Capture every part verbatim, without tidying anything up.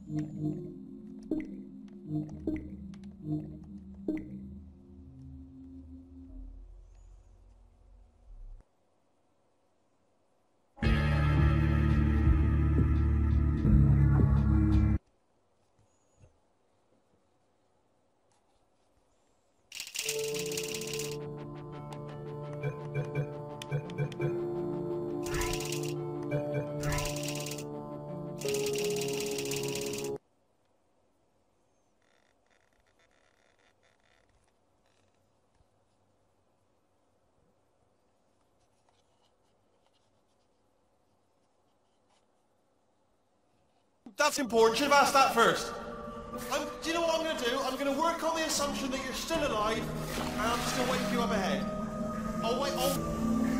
That's important. Should have asked that first. I'm, do you know what I'm going to do? I'm going to work on the assumption that you're still alive, and I'm just going to wake you up ahead. I'll wait. I'll...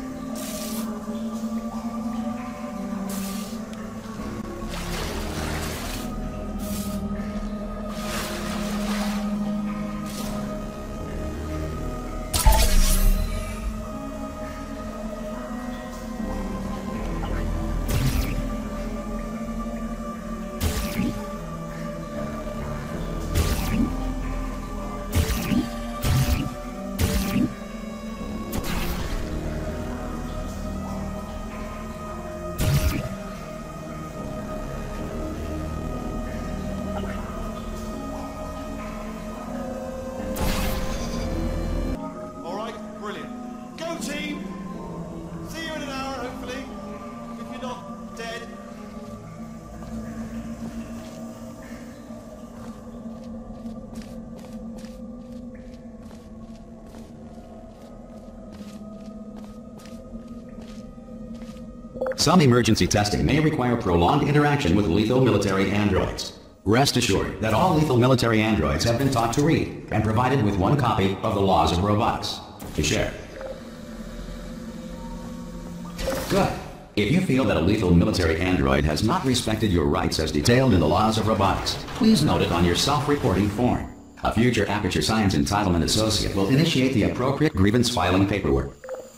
Some emergency testing may require prolonged interaction with lethal military androids. Rest assured that all lethal military androids have been taught to read and provided with one copy of the Laws of Robotics to share. Good. If you feel that a lethal military android has not respected your rights as detailed in the Laws of Robotics, please note it on your self-reporting form. A future Aperture Science Entitlement Associate will initiate the appropriate grievance filing paperwork.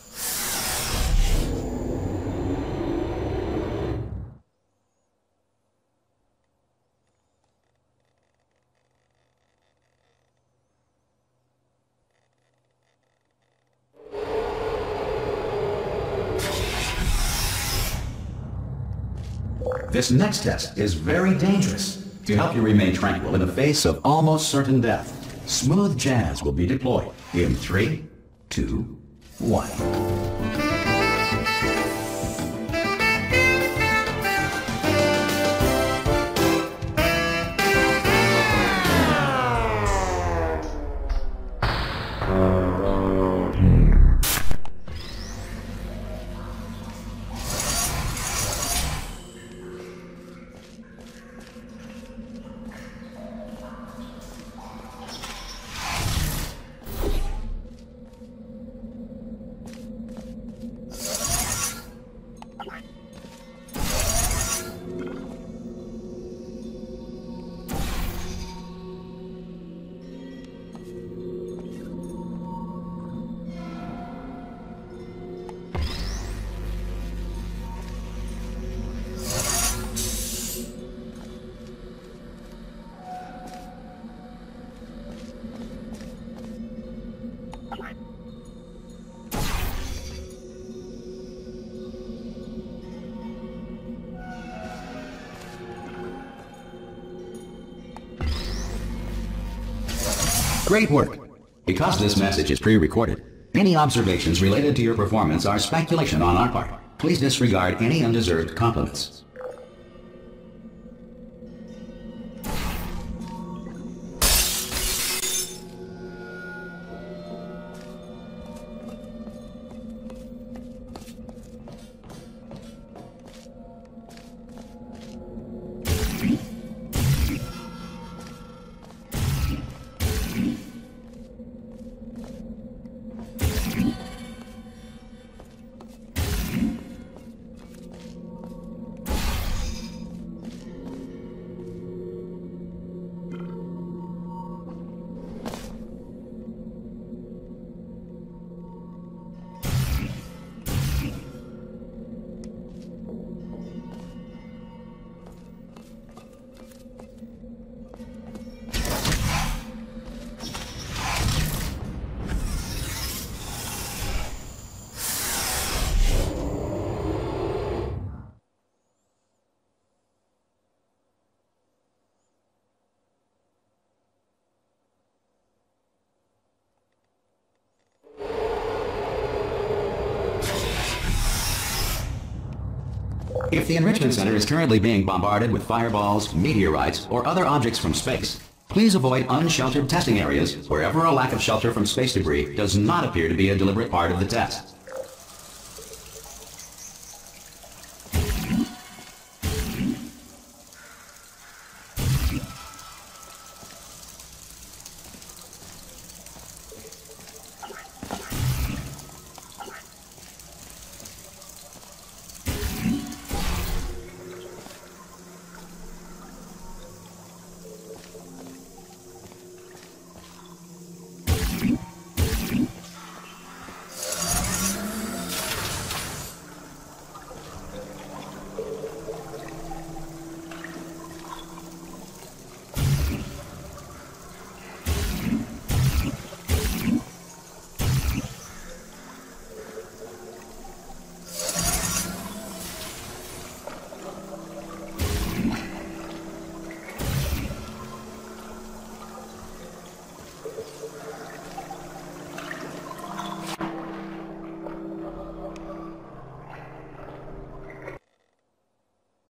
This next test is very dangerous. To help you remain tranquil in the face of almost certain death, smooth jazz will be deployed in three, two, one. Great work! Because this message is pre-recorded, any observations related to your performance are speculation on our part. Please disregard any undeserved compliments. If the Enrichment Center is currently being bombarded with fireballs, meteorites, or other objects from space, please avoid unsheltered testing areas wherever a lack of shelter from space debris does not appear to be a deliberate part of the test.